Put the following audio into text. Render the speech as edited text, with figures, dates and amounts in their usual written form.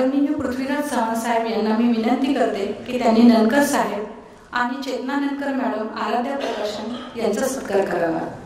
आदरणीय पृथ्वीराज चव्हाण साहेब यांना मी विनंती करते की त्यांनी ननकर साहेब आणि चेतना ननकर मॅडम, आराध्या प्रकाशन यांचा सत्कार करावा।